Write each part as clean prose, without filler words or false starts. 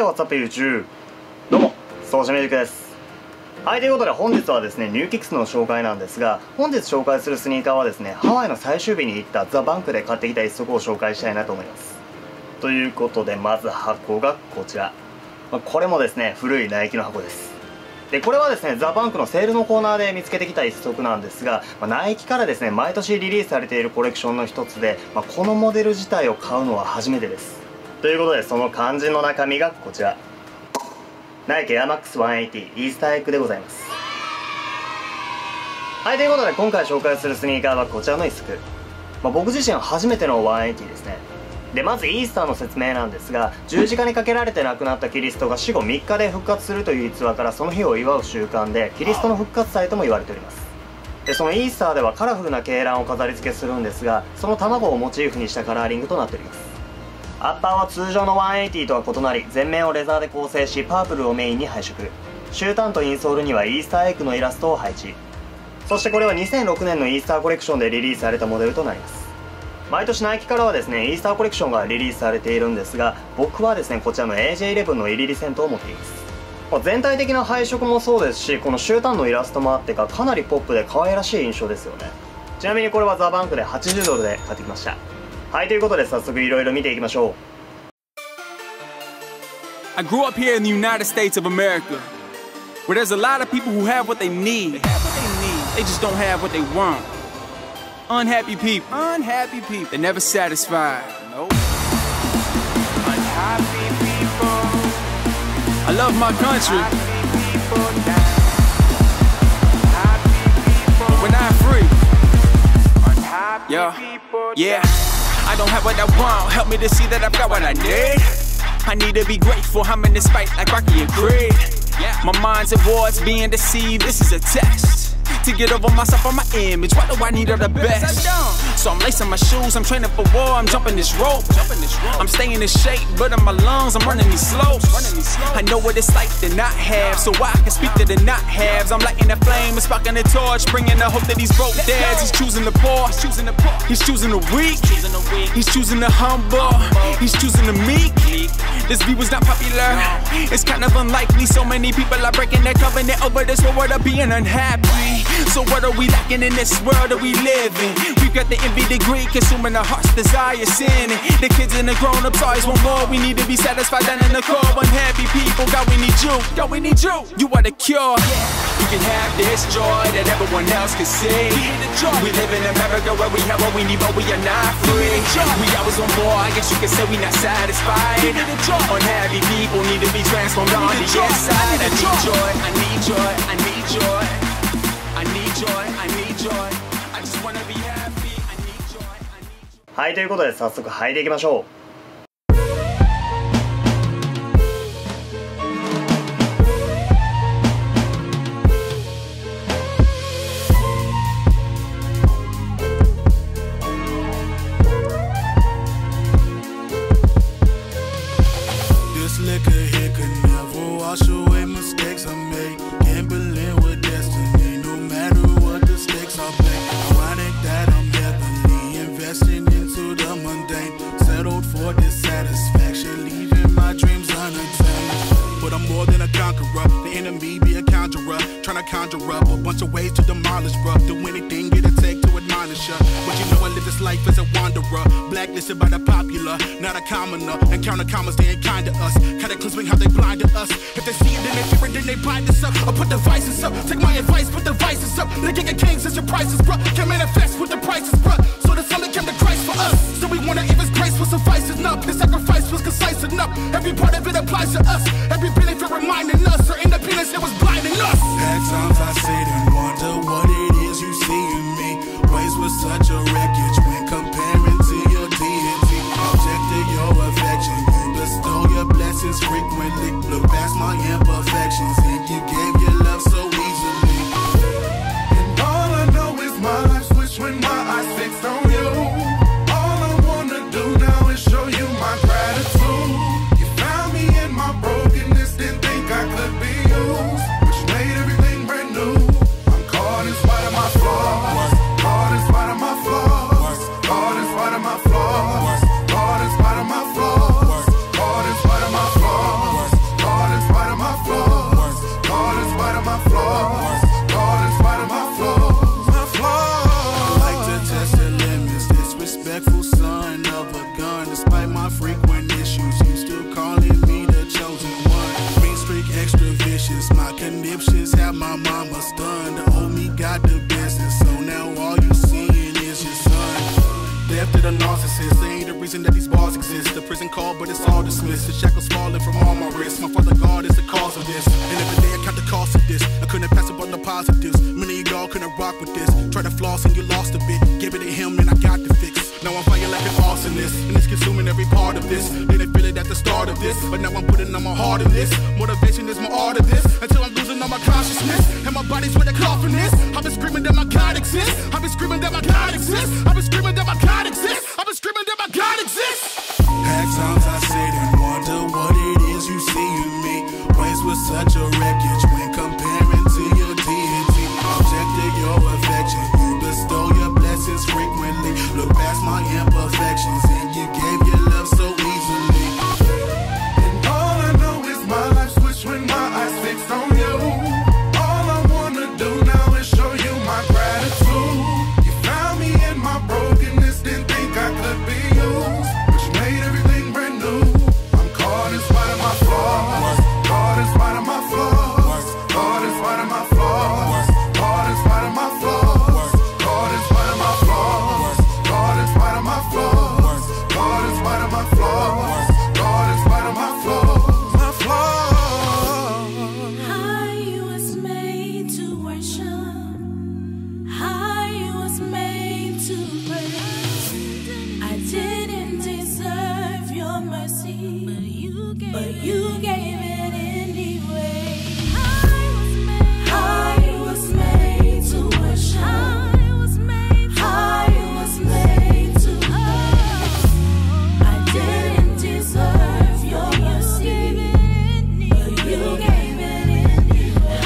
What's up YouTube? どうも、ソーシャルミュージックです。はい、ということで本日はですね、ニューキックスの紹介なんですが、本日紹介するスニーカーはですね、ハワイの最終日に行ったザ・バンクで買ってきた一足を紹介したいなと思います。ということで、まず箱がこちら。これもですね、古いナイキの箱です。で、これはですね、ザ・バンクのセールのコーナーで見つけてきた一足なんですが、ナイキからですね、毎年リリースされているコレクションの一つで、このモデル自体を買うのは初めてです。ということで、その肝心の中身がこちら。ナイキエアマックス180イースターエッグでございます。はい、ということで今回紹介するスニーカーはこちらの一足。僕自身は初めての180ですね。で、まずイースターの説明なんですが、十字架にかけられて亡くなったキリストが死後3日で復活するという逸話からその日を祝う習慣で、キリストの復活祭とも言われております。で、そのイースターではカラフルな鶏卵を飾り付けするんですが、その卵をモチーフにしたカラーリングとなっております。アッパーは通常の180とは異なり、全面をレザーで構成し、パープルをメインに配色。終端とインソールにはイースターエッグのイラストを配置。そしてこれは2006年のイースターコレクションでリリースされたモデルとなります。毎年ナイキからはですね、イースターコレクションがリリースされているんですが、僕はですね、こちらの AJ11 のイリリセントを持っています。全体的な配色もそうですし、この終端のイラストもあってか、かなりポップで可愛らしい印象ですよね。ちなみにこれはザ・バンクで80ドルで買ってきました。はい、ということで早速いろいろ見ていきましょう。 I grew up here in the United States of America, where there's a lot of people who have what they need. They just don't have what they want. Unhappy people. They're never satisfied. Nope. Unhappy people. I love my country. But we're not free. Yeah. I don't have what I want. Help me to see that I've got what I need. I need to be grateful, I'm in this fight like Rocky and Creed. My mind's at war, it's being deceived, this is a test. To get over myself on my image, why do I need all the best? So I'm lacing my shoes, I'm training for war, I'm jumping this rope. I'm staying in shape, but in my lungs, I'm running these slopes. I know what it's like to not have, so I can speak to the not haves. I'm lighting the flame and sparking the torch, bringing the hope that these broke dads. He's choosing the poor, he's choosing the weak, he's choosing the humble, he's choosing the meek. This view is not popular, it's kind of unlikely. So many people are breaking their covenant over this world of being unhappy. So what are we lacking in this world that we live in? We've got the envy, the greed, consuming our heart's desire, sin. The kids and the grown-ups always want more. We need to be satisfied down in the core. Unhappy people, God, we need you. God, we need you. You are the cure. We can have this joy that everyone else can see. We live in America where we have what we need, but we are not free. We always want more. I guess you could say we're not satisfied. Unhappy people need to be transformed on the inside. I need joy. I need joy. I need joy. I need joy, I need joy. I just wanna be happy. I need joy, I need joy. はい、ということで早速履いていきましょう。 This liquor here could never wash away mistakes I made. Gambling with destiny, no matter what the stakes are played. Ironic that I'm heavily investing into the mundane. Settled for dissatisfaction, leaving my dreams unattained. But I'm more than a conqueror, the enemy be a conjurer. Trying to conjure up a bunch of ways to demolish, bruh. Do anything it'll take to admonish ya. But you know I live this life as a wanderer. Blacklisted by the popular, not a commoner. Encounter commas, they ain't kind to us. Cataclysmic how they blind to us. If they see it, then they fear it, then they blind us up. Or put the vices up, take my advice, put the vices up. The king of kings is your prices, bruh. Can manifest with the prices, bruh. So the son came to Christ for us. So we wanna give his grace was sufficing enough. His sacrifice was concise enough. Every part of it applies to us. Every benefit reminding us. Our independence, it was blinding us. At times I sit and wonder what it is you see in me. Ways with such a wreckage when comparing to your deity. Object to your affection. You bestow your blessings frequently. Look past my imperfections and you gave your love so easily. And all I know is my life switched when my eyes fixed on you. All I wanna do now is show you my gratitude. You found me in my brokenness, didn't think I could be used, but you made everything brand new. I'm caught in spite of my flaws. Caught in spite of my flaws. Caught in spite of my flaws. Caught in spite of my flaws. Caught in spite of my flaws. just had my mama stunned. The old me got the business, so now all you seeing is your son. Death to the narcissist, they ain't the reason that these bars exist. The prison call, but it's all dismissed. The shackles falling from all my wrists. My father God is the cause of this. And every day I count the cost of this. I couldn't pass up on the positives. Many of y'all couldn't rock with this. Try to floss and you lost a bit. Give it to him and I got the fix. Now I'm fire like an arsonist, and it's consuming every part of this. Didn't feel it at the start of this, but now I'm putting on my heart in this. Motivation is my art of this, until I'm losing all my consciousness. And my body's where the coffin is. I've been screaming that my God exists. I've been screaming that my God exists. I've been screaming that my God exists. I've been screaming that my God exists. At times I sit and wonder what it is you see in me. Ways with such a wreckage when comparing to your deity. Object to your affection, you bestow your blessings frequently. Look past my imperfections and you gave your love so easily. And all I know is my life switched when my eyes fixed on you. All I wanna do now is show you my gratitude. You found me in my brokenness, didn't think I could be used, but you made everything brand new. I'm caught in spite of my flaws, caught in spite of my flaws, caught in spite of my flaws, caught in spite of my flaws, caught in spite of my flaws, caught in spite of my flaws, caught in spite of my flaws, caught in spite of my flaws, my flaws. I was made to worship. I was made to pray. I didn't deserve your mercy, but you gave it anyway. I was made to worship. I was made to I didn't deserve your mercy, but you gave it anyway.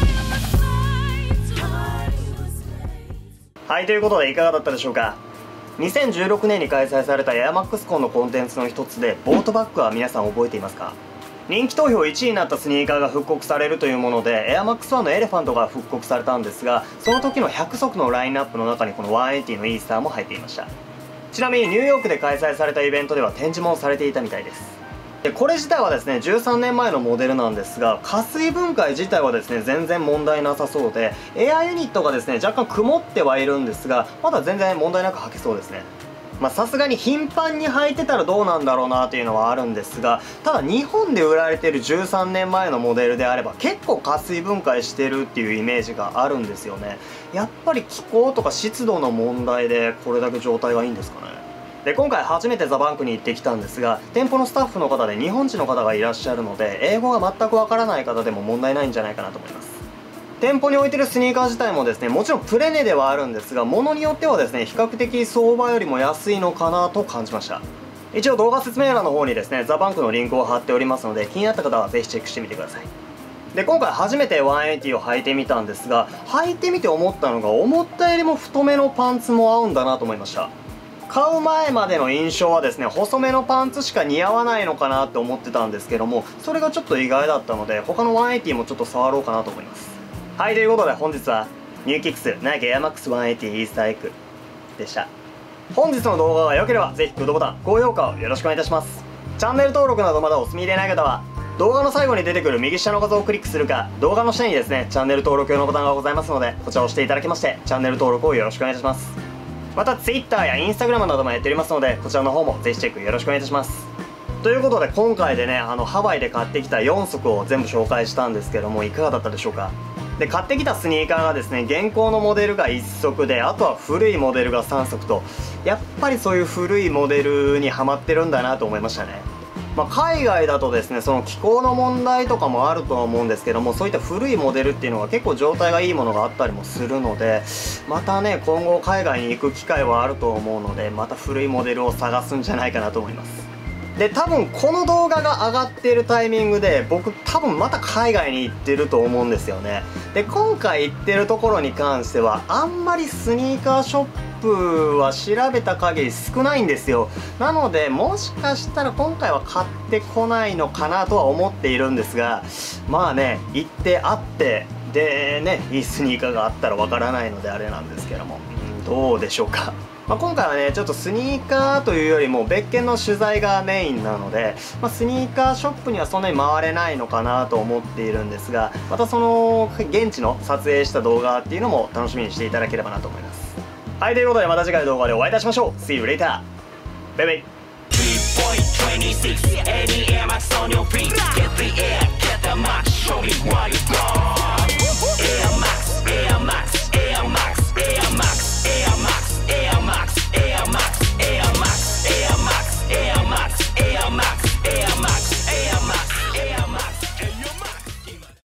I was made. はい、ということでいかがだったでしょうか。2016年に開催されたエアマックスコンのコンテンツの一つでボートバックは皆さん覚えていますか？人気投票1位になったスニーカーが復刻されるというもので、エアマックス1のエレファントが復刻されたんですが、その時の100足のラインナップの中にこの180のイースターも入っていました。ちなみにニューヨークで開催されたイベントでは展示もされていたみたいです。でこれ自体はですね13年前のモデルなんですが、加水分解自体はですね全然問題なさそうで、エアユニットがですね若干曇ってはいるんですが、まだ全然問題なく履けそうですね。さすがに頻繁に履いてたらどうなんだろうなというのはあるんですが、ただ日本で売られている13年前のモデルであれば結構加水分解してるっていうイメージがあるんですよね。やっぱり気候とか湿度の問題でこれだけ状態がいいんですかね。で今回初めてザバンクに行ってきたんですが、店舗のスタッフの方で日本人の方がいらっしゃるので、英語が全くわからない方でも問題ないんじゃないかなと思います。店舗に置いてるスニーカー自体もですねもちろんプレネではあるんですが、物によってはですね比較的相場よりも安いのかなと感じました。一応動画説明欄の方にですねザバンクのリンクを貼っておりますので、気になった方はぜひチェックしてみてください。で今回初めて180を履いてみたんですが、履いてみて思ったのが思ったよりも太めのパンツも合うんだなと思いました。買う前までの印象はですね細めのパンツしか似合わないのかなって思ってたんですけども、それがちょっと意外だったので他の180もちょっと触ろうかなと思います。はい、ということで本日はニューキックスナイキエアマックス180イースターエッグでした。本日の動画が良ければぜひグッドボタン、高評価をよろしくお願いいたします。チャンネル登録などまだお済みでない方は動画の最後に出てくる右下の画像をクリックするか、動画の下にですねチャンネル登録用のボタンがございますので、こちらを押していただきましてチャンネル登録をよろしくお願いいたします。また Twitter や Instagram などもやっておりますので、こちらの方もぜひチェックよろしくお願いいたします。ということで今回でねハワイで買ってきた4足を全部紹介したんですけども、いかがだったでしょうか。で買ってきたスニーカーがですね現行のモデルが1足で、あとは古いモデルが3足と、やっぱりそういう古いモデルにはまってるんだなと思いましたね。海外だとですねその気候の問題とかもあるとは思うんですけども、そういった古いモデルっていうのが結構状態がいいものがあったりもするので、またね今後海外に行く機会はあると思うので、また古いモデルを探すんじゃないかなと思います。で多分この動画が上がっているタイミングで僕多分また海外に行ってると思うんですよね。で今回行ってるところに関してはあんまりスニーカーショップは調べた限り少ないんですよ。なのでもしかしたら今回は買ってこないのかなとは思っているんですが、まあね行って会ってでねいいスニーカーがあったらわからないのであれなんですけども、どうでしょうか。 今回はねちょっとスニーカーというよりも別件の取材がメインなので、スニーカーショップにはそんなに回れないのかなと思っているんですが、またその現地の撮影した動画っていうのも楽しみにしていただければなと思います。はい、ということでまた次回の動画でお会いいたしましょう。 See you later! バイバイ。 3.26 any air max on your feet. Get the air, get the max, show me what you